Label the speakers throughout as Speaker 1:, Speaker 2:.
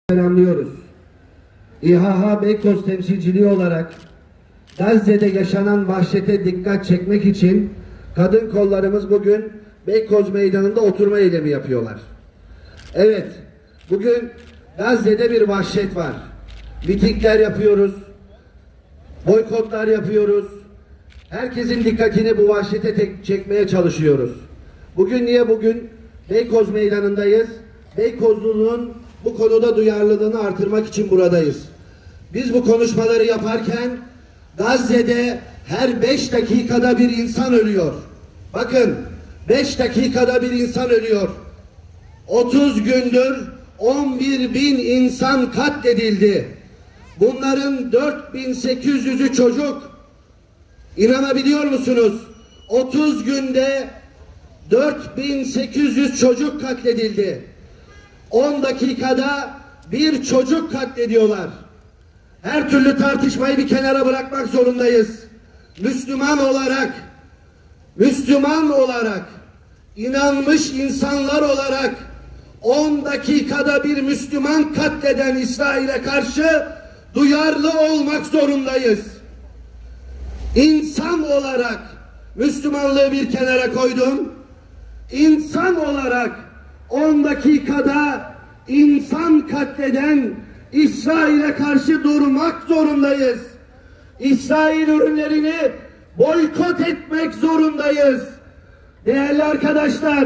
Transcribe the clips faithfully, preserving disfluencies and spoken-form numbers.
Speaker 1: Selamlıyoruz. İHH Beykoz temsilciliği olarak Gazze'de yaşanan vahşete dikkat çekmek için kadın kollarımız bugün Beykoz Meydanı'nda oturma eylemi yapıyorlar. Evet, bugün Gazze'de bir vahşet var. Mitingler yapıyoruz, boykotlar yapıyoruz. Herkesin dikkatini bu vahşete çekmeye çalışıyoruz. Bugün niye bugün Beykoz Meydanı'ndayız? Beykozlu'nun bu konuda duyarlılığını artırmak için buradayız. Biz bu konuşmaları yaparken Gazze'de her beş dakikada bir insan ölüyor. Bakın, beş dakikada bir insan ölüyor. otuz gündür on bir bin insan katledildi. Bunların dört bin sekiz yüzü çocuk. İnanabiliyor musunuz? otuz günde dört bin sekiz yüz çocuk katledildi. on dakikada bir çocuk katlediyorlar. Her türlü tartışmayı bir kenara bırakmak zorundayız. Müslüman olarak, Müslüman olarak, inanmış insanlar olarak on dakikada bir Müslüman katleden İsrail'e karşı duyarlı olmak zorundayız. İnsan olarak Müslümanlığı bir kenara koydum. İnsan olarak on dakikada insan katleden İsrail'e karşı durmak zorundayız. İsrail ürünlerini boykot etmek zorundayız. Değerli arkadaşlar,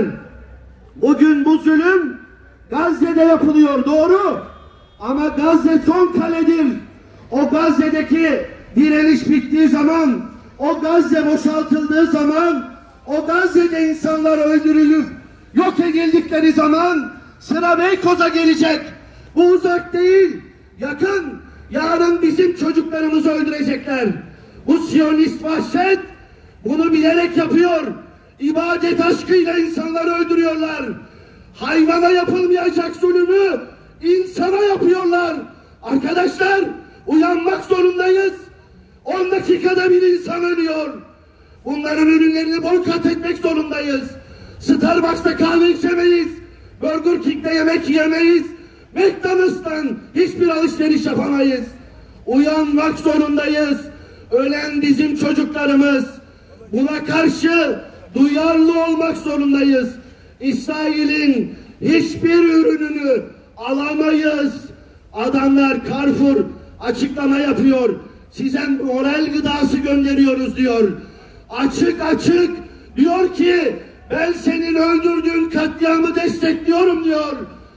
Speaker 1: bugün bu zulüm Gazze'de yapılıyor, doğru. Ama Gazze son kaledir. O Gazze'deki direniş bittiği zaman, o Gazze boşaltıldığı zaman, o Gazze'de insanlar öldürülüp yok edildikleri zaman sıra Beykoz'a gelecek. Bu uzak değil, yakın. Yarın bizim çocuklarımızı öldürecekler. Bu Siyonist vahşet bunu bilerek yapıyor. İbadet aşkıyla insanları öldürüyorlar. Hayvana yapılmayacak zulmü insana yapıyorlar. Arkadaşlar, uyanmak zorundayız. on dakikada bir insan ölüyor. Bunların ürünlerini boykot etmek zorundayız. Starbucks'ta kahve içemeyiz. Burger King'de yemek yemeyiz. McDonald's'tan hiçbir alışveriş yapamayız. Uyanmak zorundayız. Ölen bizim çocuklarımız. Buna karşı duyarlı olmak zorundayız. İsrail'in hiçbir ürününü alamayız. Adamlar Carrefour açıklama yapıyor. Size moral gıdası gönderiyoruz diyor. Açık açık diyor ki ben senin öldürdüğün katliamı destekliyorum diyor.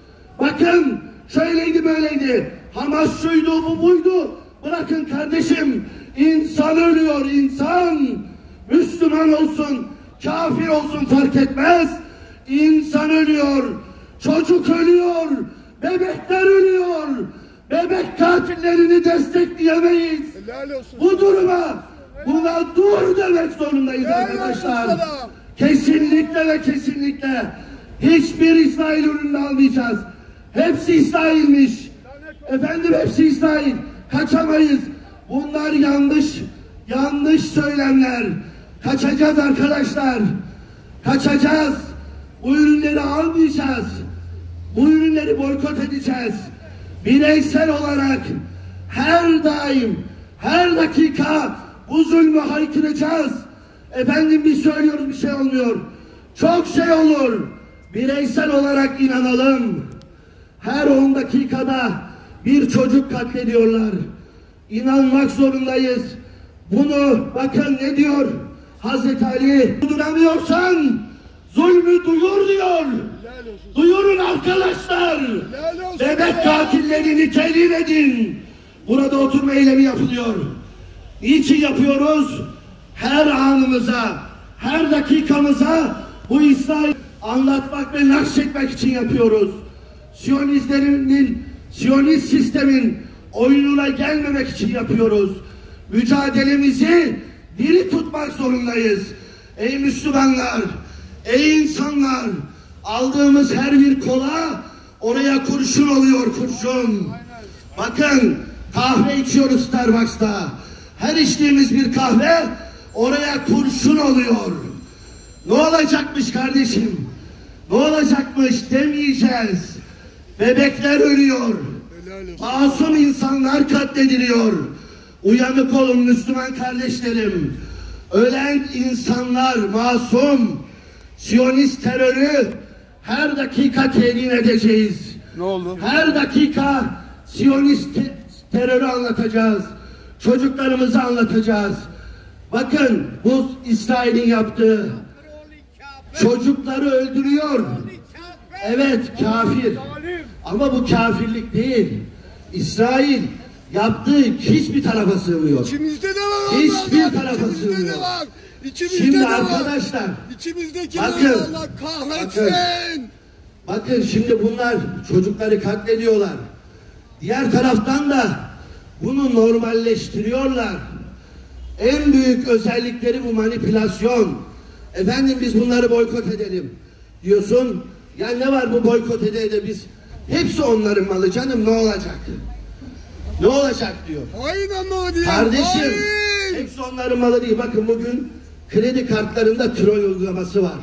Speaker 1: Bakın, şöyleydi böyleydi. Hamas şuydu, bu buydu. Bırakın kardeşim, insan ölüyor, insan. Müslüman olsun, kafir olsun fark etmez. İnsan ölüyor, çocuk ölüyor, bebekler ölüyor. Bebek katillerini destekleyemeyiz. Bu duruma, buna dur demek zorundayız arkadaşlar. Kesinlikle ve kesinlikle hiçbir İsrail ürününü almayacağız. Hepsi İsrail'miş. Efendim, hepsi İsrail. Kaçamayız. Bunlar yanlış, yanlış söylemler. Kaçacağız arkadaşlar. Kaçacağız. Bu ürünleri almayacağız. Bu ürünleri boykot edeceğiz. Bireysel olarak her daim, her dakika bu zulmü haykıracağız. Efendim, biz söylüyoruz, bir şey olmuyor. Çok şey olur. Bireysel olarak inanalım. Her on dakikada bir çocuk katlediyorlar. İnanmak zorundayız. Bunu bakın ne diyor Hazreti Ali? Duramıyorsan zulmü duyur diyor. Duyurun arkadaşlar. Bebek katillerini telin edin. Burada oturma eylemi yapılıyor. Niçin yapıyoruz? Her anımıza, her dakikamıza bu İsrail anlatmak ve nakşetmek için yapıyoruz. Siyonistlerin, Siyonist sistemin oyununa gelmemek için yapıyoruz. Mücadelemizi diri tutmak zorundayız. Ey Müslümanlar, ey insanlar, aldığımız her bir kola oraya kurşun oluyor, kurşun. Bakın, kahve içiyoruz Starbucks'ta. Her içtiğimiz bir kahve oraya kurşun oluyor. Ne olacakmış kardeşim? Ne olacakmış demeyeceğiz. Bebekler ölüyor. Masum insanlar katlediliyor. Uyanık olun Müslüman kardeşlerim. Ölen insanlar masum. Siyonist terörü her dakika telin edeceğiz.
Speaker 2: Ne oldu?
Speaker 1: Her dakika Siyonist terörü anlatacağız. Çocuklarımızı anlatacağız. Bakın bu İsrail'in yaptığı. Çocukları öldürüyor. Evet kafir. Ama bu kafirlik değil. İsrail yaptığı hiçbir tarafa sığmıyor.
Speaker 2: İçimizde de var.
Speaker 1: Hiçbir
Speaker 2: Allah,
Speaker 1: tarafa
Speaker 2: içimizde
Speaker 1: sığmıyor.
Speaker 2: de var. İçimizde
Speaker 1: Şimdi
Speaker 2: de
Speaker 1: arkadaşlar.
Speaker 2: Var. İçimizdeki
Speaker 1: bakın,
Speaker 2: Allah kahretsin.
Speaker 1: Bakın, bakın şimdi bunlar çocukları katlediyorlar. Diğer taraftan da bunu normalleştiriyorlar. En büyük özellikleri bu manipülasyon. Efendim biz bunları boykot edelim diyorsun. Ya ne var bu boykot ede biz? Hepsi onların malı canım, ne olacak? Ne olacak diyor.
Speaker 2: Aynen o diyor.
Speaker 1: Kardeşim
Speaker 2: Hain.
Speaker 1: hepsi onların malı değil. Bakın bugün kredi kartlarında troll uygulaması var.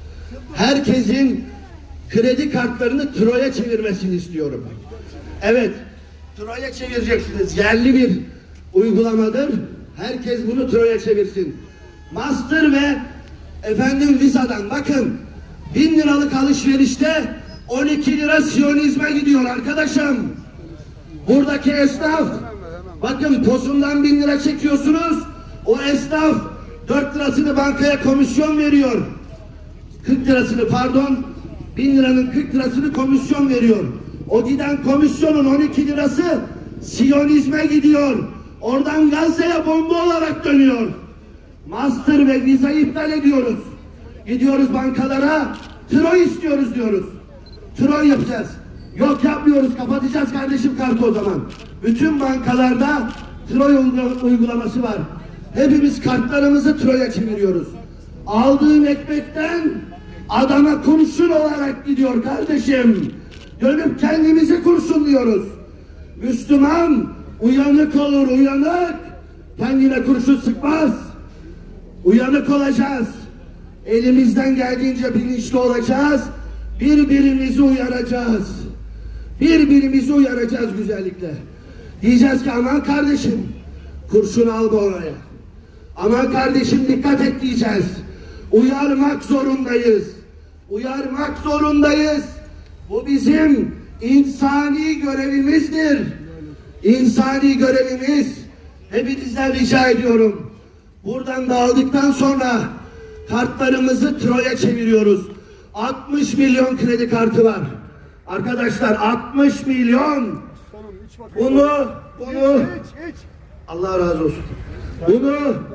Speaker 1: Herkesin kredi kartlarını troya çevirmesini istiyorum. Evet, troya çevireceksiniz. Yerli bir uygulamadır. Herkes bunu troya çevirsin. Master ve efendim Visa'dan bakın bin liralık alışverişte on iki lira Siyonizme gidiyor arkadaşım. Buradaki esnaf bakın posundan bin lira çekiyorsunuz. O esnaf dört lirasını bankaya komisyon veriyor. kırk lirasını pardon bin liranın kırk lirasını komisyon veriyor. O giden komisyonun on iki lirası Siyonizme gidiyor. Oradan Gazze'ye bomba olarak dönüyor. Master ve Visa iptal ediyoruz. Gidiyoruz bankalara, troy istiyoruz diyoruz. Troy yapacağız. Yok yapmıyoruz, kapatacağız kardeşim kartı o zaman. Bütün bankalarda troy uygulaması var. Hepimiz kartlarımızı troya çeviriyoruz. Aldığım ekmekten adama kurşun olarak gidiyor kardeşim. Dönüp kendimizi kurşunluyoruz. Müslüman uyanık olur, uyanık. Kendine kurşun sıkmaz. Uyanık olacağız. Elimizden geldiğince bilinçli olacağız. Birbirimizi uyaracağız. Birbirimizi uyaracağız güzellikle. Diyeceğiz ki aman kardeşim kurşun alma oraya. Aman kardeşim dikkat et diyeceğiz. Uyarmak zorundayız. Uyarmak zorundayız. Bu bizim insani görevimizdir. İnsani görevimiz. Hepinizden rica ediyorum. Buradan dağıldıktan sonra kartlarımızı troya çeviriyoruz. altmış milyon kredi kartı var. Arkadaşlar altmış milyon. Bunu, bunu Allah razı olsun. Bunu,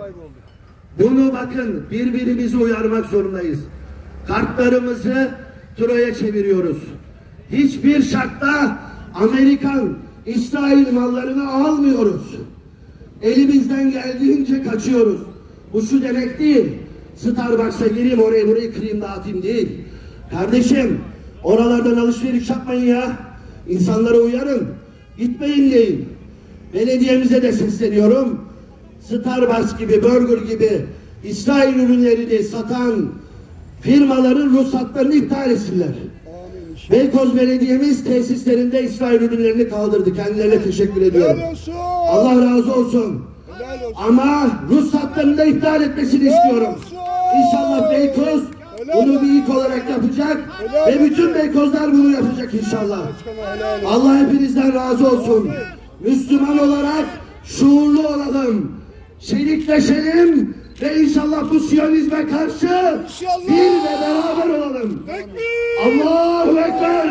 Speaker 1: bunu bakın birbirimizi uyarmak zorundayız. Kartlarımızı troya çeviriyoruz. Hiçbir şartta Amerikan, İsrail mallarını almıyoruz. Elimizden geldiğince kaçıyoruz. Bu şu demek değil. Starbucks'a gireyim orayı burayı kırayım dağıtayım değil. Kardeşim oralardan alışveriş yapmayın ya. İnsanlara uyarın. Gitmeyin deyin. Belediyemize de sesleniyorum. Starbucks gibi, Burger gibi İsrail ürünlerini satan firmaların ruhsatlarını iptal etsinler. Beykoz Belediye'miz tesislerinde İsrail ürünlerini kaldırdı. Kendilerine teşekkür ediyorum. Allah razı olsun. Ama ruhsatlarını da iptal etmesini istiyorum. İnşallah Beykoz bunu bir ilk olarak yapacak ve bütün Beykozlar bunu yapacak inşallah. Allah hepinizden razı olsun. Müslüman olarak şuurlu olalım. Çelikleşelim ve inşallah bu Siyonizme karşı bir ve beraber olalım. Allahu Ekber!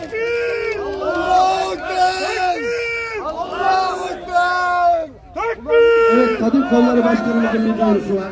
Speaker 2: Allahu Ekber! Allahu Ekber!
Speaker 1: Evet, Kadın Kolları Başkanımızın bir duyurusu var.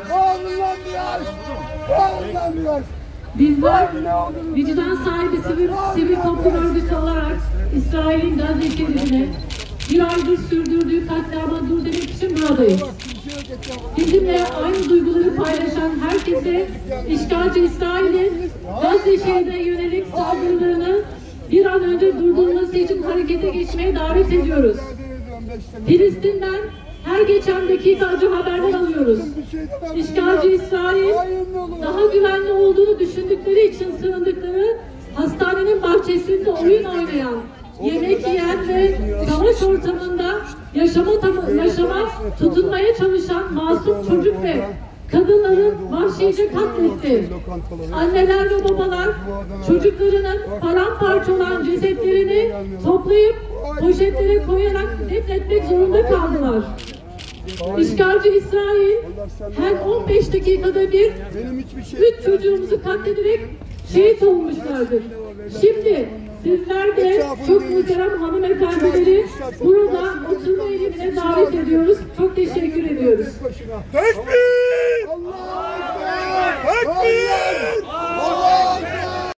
Speaker 3: Bizler vicdan sahibi sivil, sivil toplum örgütü olarak İsrail'in Gazze şehrine bir aydır sürdürdüğü katliama dur demek için buradayız. Bizimle aynı duyguları paylaşan herkese işgalci İsrail'in Gazze şehrine yönelik saldırılarını bir an önce durdurulması için harekete geçmeye davet ediyoruz. Filistin'den her geçen dakika acı haberler alıyoruz. İşgalci İsrail daha güvenli olduğunu düşündükleri için sığındıkları hastanenin bahçesinde oyun oynayan yemek yiyen ve savaş ortamında yaşama, yaşama tutunmaya çalışan masum çocuk ve kadınların vahşice katletti. Anneler ve babalar çocuklarının paramparça olan cesetlerini toplayıp poşetlere koyarak defnetmek zorunda kaldılar. İşgalci İsrail her on beş dakikada bir üç çocuğumuzu katlederek şehit olmuşlardır. Şimdi sizler de çok muhterem hanımefendileri burada oturma eğilimine davet ediyoruz. Çok teşekkür ediyoruz.
Speaker 2: Tekbir! Allah! Tekbir!